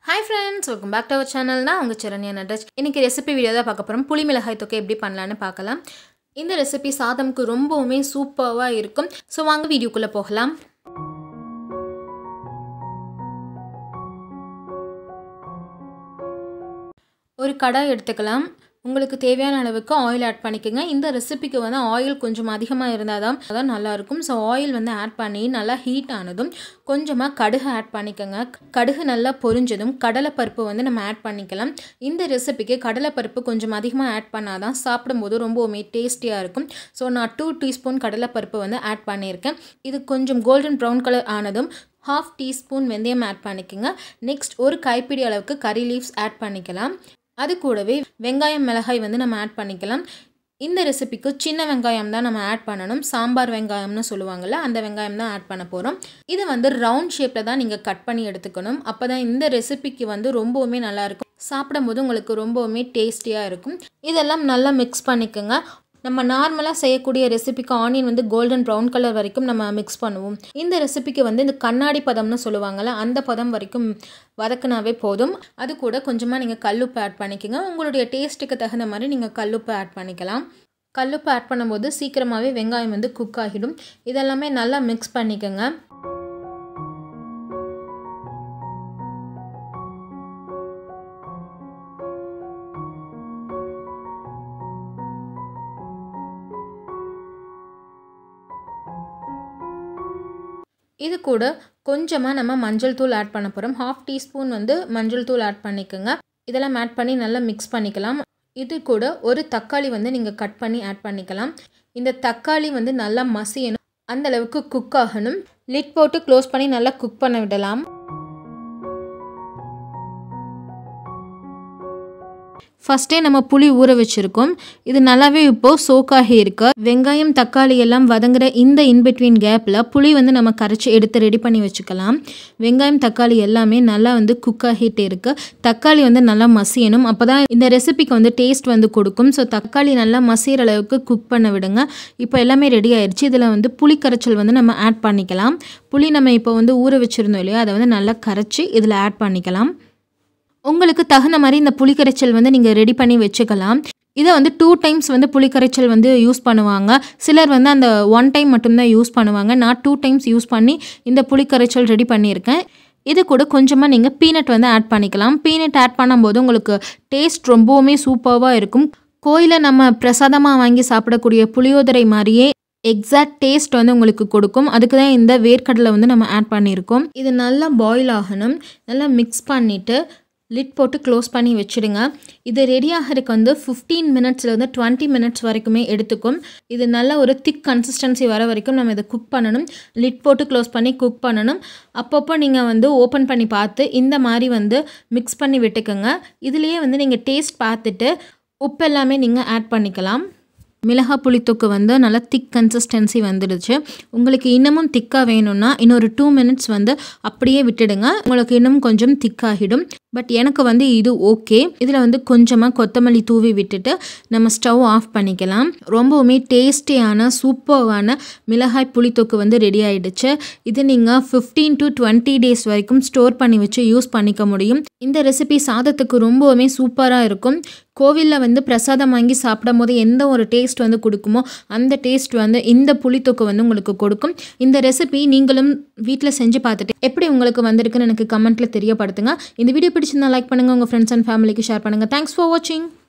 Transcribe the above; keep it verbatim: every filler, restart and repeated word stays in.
Hi friends, welcome back to our channel. நான் உங்க Saranya Nataraj. இன்னைக்கு ரெசிபி வீடியோ தான் பார்க்க போறோம். புளி மிளகாய் தொக்கு எப்படி பண்ணலாம்னு பார்க்கலாம். இந்த ரெசிபி சாதம்க்கு ரொம்பவே சூப்பரா இருக்கும். சோ வாங்க வீடியோக்குள்ள போகலாம். ஒரு கடாய் எடுத்துக்கலாம். உங்களுக்கு தேவையான அளவுக்கு ஆயில் ஆட் பண்ணிக்கங்க. இந்த ரெசிபிக்கு வந்து ஆயில் கொஞ்சம் அதிகமா இருந்தா தான் அதான் நல்லா இருக்கும். சோ ஆயில் வந்து ஆட் பண்ணி நல்லா ஹீட் ஆனதும் கொஞ்சமா கடுகு ஆட் பண்ணிக்கங்க. கடுகு நல்லா பொரிஞ்சதும் கடலை பருப்பு வந்து நம்ம ஆட் பண்ணிக்கலாம். இந்த ரெசிபிக்கு கடலை பருப்பு கொஞ்சம் அதிகமா ஆட் பண்ணாதான் சாப்பிடும்போது ரொம்பவே டேஸ்டியா இருக்கும். சோ நான் two டீஸ்பூன் கடலை பருப்பு வந்து ஆட் பண்ணியிருக்கேன். இது கொஞ்சம் கோல்டன் ப்ரவுன் கலர் ஆனதும் half டீஸ்பூன் வெந்தயம் ஆட் பண்ணிக்கங்க. நெக்ஸ்ட் ஒரு கைப்பிடி அளவுக்கு கறி லீவ்ஸ் ஆட் பண்ணிக்கலாம். அது கூடவே வெங்காயம் மிளகாய் வந்து நம்ம ஆட் பண்ணிக்கலாம். இந்த ரெசிபிக்கு சின்ன வெங்காயம் தான் நம்ம ஆட் பண்ணணும். சாம்பார் வெங்காயம்னு சொல்லுவாங்கல்ல, அந்த வெங்காயம் தான் ஆட் பண்ண போகிறோம். இது வந்து ரவுண்ட் ஷேப்பில் தான் நீங்கள் கட் பண்ணி எடுத்துக்கணும். அப்போ தான் இந்த ரெசிபிக்கு வந்து ரொம்பவுமே நல்லாயிருக்கும். சாப்பிடும்போது உங்களுக்கு ரொம்பவுமே டேஸ்டியாக இருக்கும். இதெல்லாம் நல்லா மிக்ஸ் பண்ணிக்கோங்க. நம்ம நார்மலாக செய்யக்கூடிய ரெசிபிக்கு ஆனியன் வந்து கோல்டன் ப்ரௌன் கலர் வரைக்கும் நம்ம மிக்ஸ் பண்ணுவோம். இந்த ரெசிபிக்கு வந்து இந்த கண்ணாடி பதம்னு சொல்லுவாங்கள்ல, அந்த பதம் வரைக்கும் வதக்குனாவே போதும். அது கூட கொஞ்சமாக நீங்கள் கல்லுப்பு ஆட் பண்ணிக்கோங்க. உங்களுடைய டேஸ்ட்டுக்கு தகுந்த மாதிரி நீங்கள் கல்லுப்பு ஆட் பண்ணிக்கலாம். கல்லுப்பு ஆட் பண்ணும்போது சீக்கிரமாகவே வெங்காயம் வந்து குக் ஆகிடும். இதெல்லாமே நல்லா மிக்ஸ் பண்ணிக்கோங்க. இது கூட கொஞ்சமாக நம்ம மஞ்சள் தூள் ஆட் பண்ண போகிறோம். ஹாஃப் டீஸ்பூன் வந்து மஞ்சள் தூள் ஆட் பண்ணிக்கோங்க. இதெல்லாம் ஆட் பண்ணி நல்லா மிக்ஸ் பண்ணிக்கலாம். இது கூட ஒரு தக்காளி வந்து நீங்கள் கட் பண்ணி ஆட் பண்ணிக்கலாம். இந்த தக்காளி வந்து நல்லா மசியணும், அந்த அளவுக்கு குக் ஆகணும். லிட் போட்டு க்ளோஸ் பண்ணி நல்லா குக் பண்ண விடலாம். ஃபஸ்ட்டே நம்ம புளி ஊற வச்சுருக்கோம். இது நல்லாவே இப்போது சோக்காகி இருக்கு. வெங்காயம் தக்காளி எல்லாம் வதங்குற இந்த இன்பிட்வீன் கேப்பில் புளி வந்து நம்ம கரைச்சி எடுத்து ரெடி பண்ணி வச்சுக்கலாம். வெங்காயம் தக்காளி எல்லாமே நல்லா வந்து குக் ஆகிட்டே இருக்குது. தக்காளி வந்து நல்லா மசியணும், அப்போ தான் இந்த ரெசிபிக்கு வந்து டேஸ்ட் வந்து கொடுக்கும். ஸோ தக்காளி நல்லா மசிகிற அளவுக்கு குக் பண்ண விடுங்க. இப்போ எல்லாமே ரெடி ஆயிடுச்சு. இதில் வந்து புளி கரைச்சல் வந்து நம்ம ஆட் பண்ணிக்கலாம். புளி நம்ம இப்போ வந்து ஊற வச்சுருந்தோம் இல்லையா, அதை வந்து நல்லா கரைச்சி இதில் ஆட் பண்ணிக்கலாம். உங்களுக்கு தகுந்த மாதிரி இந்த புளிக்கரைச்சல் வந்து நீங்கள் ரெடி பண்ணி வச்சுக்கலாம். இதை வந்து டூ டைம்ஸ் வந்து புளிக்கரைச்சல் வந்து யூஸ் பண்ணுவாங்க. சிலர் வந்து அந்த ஒன் டைம் மட்டும்தான் யூஸ் பண்ணுவாங்க. நான் டூ டைம்ஸ் யூஸ் பண்ணி இந்த புளிக்கரைச்சல் ரெடி பண்ணியிருக்கேன். இது கூட கொஞ்சமாக நீங்கள் பீனட் வந்து ஆட் பண்ணிக்கலாம். பீனட் ஆட் பண்ணும்போது உங்களுக்கு டேஸ்ட் ரொம்பவுமே சூப்பராக இருக்கும். கோயிலில் நம்ம பிரசாதமாக வாங்கி சாப்பிடக்கூடிய புளியோதரை மாதிரியே எக்ஸாக்ட் டேஸ்ட் வந்து உங்களுக்கு கொடுக்கும். அதுக்கு தான் இந்த வேர்க்கடலை வந்து நம்ம ஆட் பண்ணியிருக்கோம். இது நல்லா பாயில் ஆகணும். நல்லா மிக்ஸ் பண்ணிவிட்டு லிட் போட்டு க்ளோஸ் பண்ணி வச்சுடுங்க. இது ரெடி ஆகிறதுக்கு வந்து ஃபிஃப்டீன் மினிட்ஸ்லேருந்து டுவெண்ட்டி மினிட்ஸ் வரைக்குமே எடுத்துக்கும். இது நல்ல ஒரு திக் கன்சிஸ்டன்சி வர வரைக்கும் நம்ம இதை குக் பண்ணணும். லிட் போட்டு க்ளோஸ் பண்ணி குக் பண்ணணும். அப்பப்போ நீங்கள் வந்து ஓப்பன் பண்ணி பார்த்து இந்த மாதிரி வந்து மிக்ஸ் பண்ணி விட்டுக்கோங்க. இதுலேயே வந்து நீங்கள் டேஸ்ட் பார்த்துட்டு உப்பு எல்லாமே நீங்கள் ஆட் பண்ணிக்கலாம். மிளகாய் புளி தொக்கு வந்து நல்லா திக் கன்சிஸ்டன்சி வந்துடுச்சு. உங்களுக்கு இன்னமும் திக்காக வேணும்னா இன்னொரு டூ மினிட்ஸ் வந்து அப்படியே விட்டுடுங்க. உங்களுக்கு இன்னும் கொஞ்சம் திக்காகிடும். பட் எனக்கு வந்து இது ஓகே. இதில் வந்து கொஞ்சமாக கொத்தமல்லி தூவி விட்டுட்டு நம்ம ஸ்டவ் ஆஃப் பண்ணிக்கலாம். ரொம்பவுமே டேஸ்டியான சூப்பரான மிளகாய் புளி தொக்கு வந்து ரெடி ஆகிடுச்சு. இது நீங்கள் ஃபிஃப்டீன் டு டுவெண்ட்டி டேஸ் வரைக்கும் ஸ்டோர் பண்ணி வச்சு யூஸ் பண்ணிக்க முடியும். இந்த ரெசிபி சாதத்துக்கு ரொம்பவுமே சூப்பராக இருக்கும். கோவிலில் வந்து பிரசாதம் வாங்கி சாப்பிடும் போது எந்த ஒரு டேஸ்ட் வந்து கொடுக்குமோ அந்த டேஸ்ட் வந்து இந்த புளித்தொக்கு வந்து உங்களுக்கு கொடுக்கும். இந்த ரெசிபி நீங்களும் வீட்டில் செஞ்சு பார்த்துட்டு எப்படி உங்களுக்கு வந்திருக்குன்னு எனக்கு கமெண்ட்டில் தெரியப்படுத்துங்க. இந்த வீடியோ பிடிச்சிருந்தா லைக் பண்ணுங்கள், உங்கள் ஃப்ரெண்ட்ஸ் அண்ட் ஃபேமிலிக்கு ஷேர் பண்ணுங்கள். தேங்க்ஸ் ஃபார் வாட்சிங்.